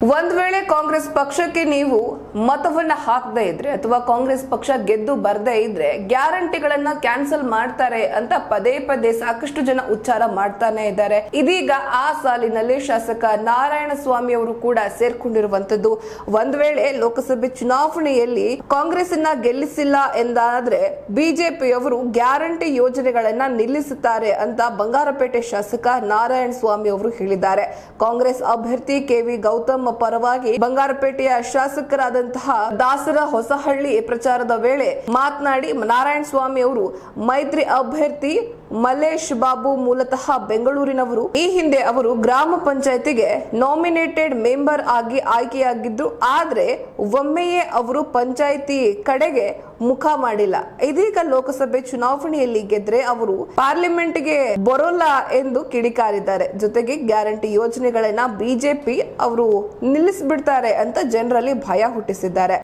ಒಂದ್ ವೇಳೆ ಕಾಂಗ್ರೆಸ್ ಪಕ್ಷಕ್ಕೆ ನೀವು ಮತವನ್ನ ಹಾಕದೇ ಇದ್ರೆ ಅಥವಾ ಕಾಂಗ್ರೆಸ್ ಪಕ್ಷ ಗೆದ್ದು ಬರ್ದೇ ಇದ್ರೆ ಗ್ಯಾರಂಟಿಗಳನ್ನ ಕ್ಯಾನ್ಸಲ್ ಮಾಡ್ತಾರೆ ಅಂತ ಪದೇ ಪದೇ ಸಾಕಷ್ಟು ಜನ ಉಚ್ಚಾರ ಮಾಡ್ತಾನೆ ಇದ್ದಾರೆ. ಇದೀಗ ಆ ಸಾಲಿನಲ್ಲಿ ಶಾಸಕ ನಾರಾಯಣಸ್ವಾಮಿ ಅವರು ಕೂಡ ಸೇರ್ಕೊಂಡಿರುವಂತದ್ದು. ಒಂದ್ ವೇಳೆ ಲೋಕಸಭೆ ಚುನಾವಣೆಯಲ್ಲಿ ಕಾಂಗ್ರೆಸ್ ಅನ್ನ ಗೆಲ್ಲಿಸಿಲ್ಲ ಎಂದಾದ್ರೆ ಬಿಜೆಪಿಯವರು ಗ್ಯಾರಂಟಿ ಯೋಜನೆಗಳನ್ನ ನಿಲ್ಲಿಸುತ್ತಾರೆ ಅಂತ ಬಂಗಾರಪೇಟೆ ಶಾಸಕ ನಾರಾಯಣಸ್ವಾಮಿ ಅವರು ಹೇಳಿದ್ದಾರೆ. ಕಾಂಗ್ರೆಸ್ ಅಭ್ಯರ್ಥಿ ಕೆವಿ ಗೌತಮ್ ಪರವಾಗಿ ಬಂಗಾರಪೇಟೆಯ ಶಾಸಕರಾದಂತಹ ದಾಸರ ಹೊಸಹಳ್ಳಿ ಪ್ರಚಾರದ ವೇಳೆ ಮಾತನಾಡಿ ನಾರಾಯಣಸ್ವಾಮಿ ಅವರು ಮೈತ್ರಿ ಅಭ್ಯರ್ಥಿ ಮಲ್ಲೇಶ್ ಬಾಬು ಮೂಲತಃ ಬೆಂಗಳೂರಿನವರು. ಈ ಹಿಂದೆ ಅವರು ಗ್ರಾಮ ಪಂಚಾಯತಿಗೆ ನಾಮಿನೇಟೆಡ್ ಮೆಂಬರ್ ಆಗಿ ಆಯ್ಕೆಯಾಗಿದ್ರು. ಆದ್ರೆ ಒಮ್ಮೆಯೇ ಅವರು ಪಂಚಾಯಿತಿ ಕಡೆಗೆ ಮುಖ ಮಾಡಿಲ್ಲ. ಇದೀಗ ಲೋಕಸಭೆ ಚುನಾವಣೆಯಲ್ಲಿ ಗೆದ್ರೆ ಅವರು ಪಾರ್ಲಿಮೆಂಟ್ಗೆ ಬರೋಲ್ಲ ಎಂದು ಕಿಡಿಕಾರಿದ್ದಾರೆ. ಜೊತೆಗೆ ಗ್ಯಾರಂಟಿ ಯೋಜನೆಗಳನ್ನ ಬಿಜೆಪಿ ಅವರು ನಿಲ್ಲಿಸ್ಬಿಡ್ತಾರೆ ಅಂತ ಜನರಲ್ಲಿ ಭಯ ಹುಟ್ಟಿಸಿದ್ದಾರೆ.